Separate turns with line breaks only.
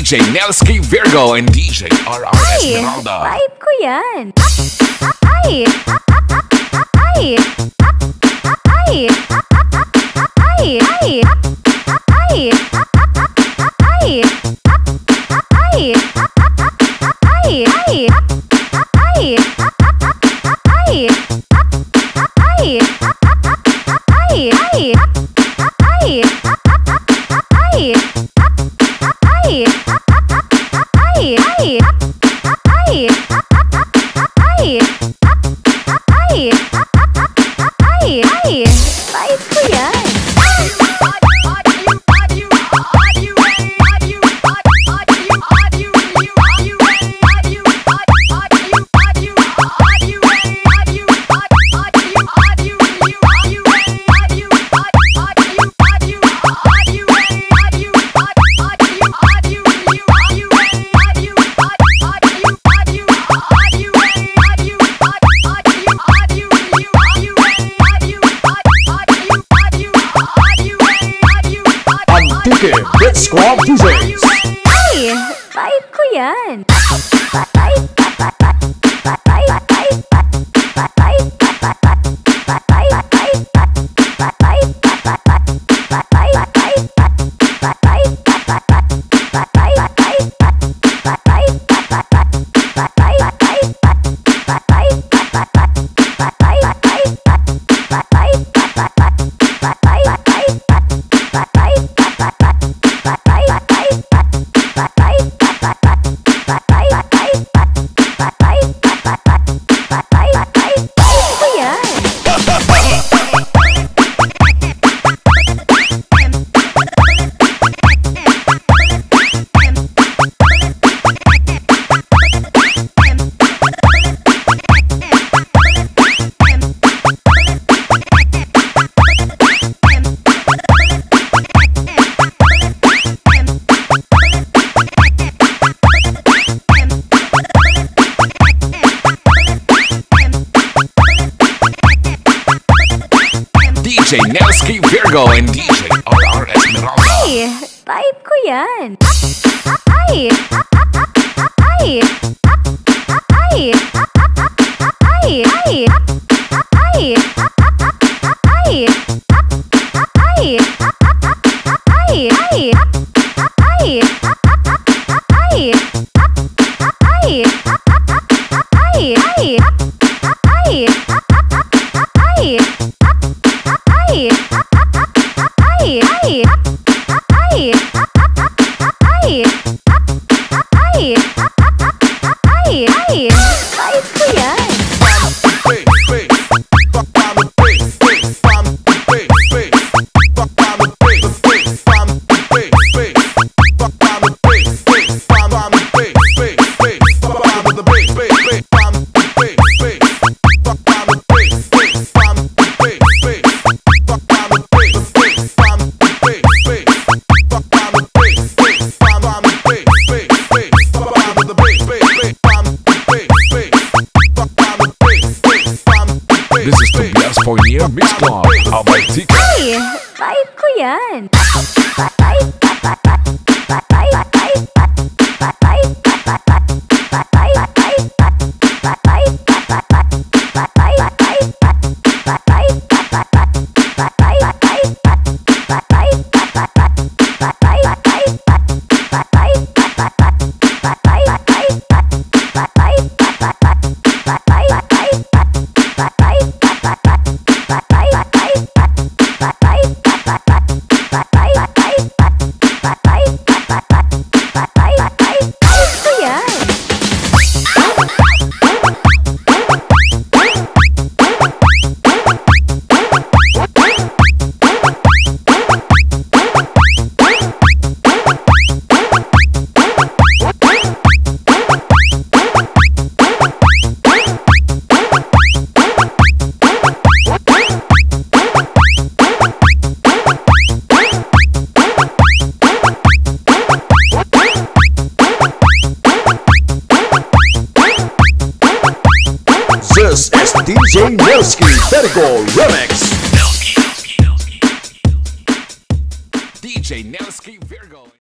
DJ Nelsky Virgo and DJ RR Esmeralda.
Vibe ko yan. Ay! Ay! Ay! Ay! Ay! Ay! Ay! Ay! Ay! Ay! Ay! Ay! Ay! Ay! Vibe ko yan.
Let's Squad DJs.
Ay! Vibe ko yan.
DJ Nelsky Virgo and DJ RR Esmeralda.
Ay! Vibe ko yan. Ay! Ay! Ay! Ay! Ay! Ay! Ay! Ay! Ay! Ay! Vibe ko yan.
This is Tobias Fournier Mix Club. How about TK?
Ay! Vibe ko yan.
This is DJ Nelsky Virgo Remix.
DJ Nelsky Virgo.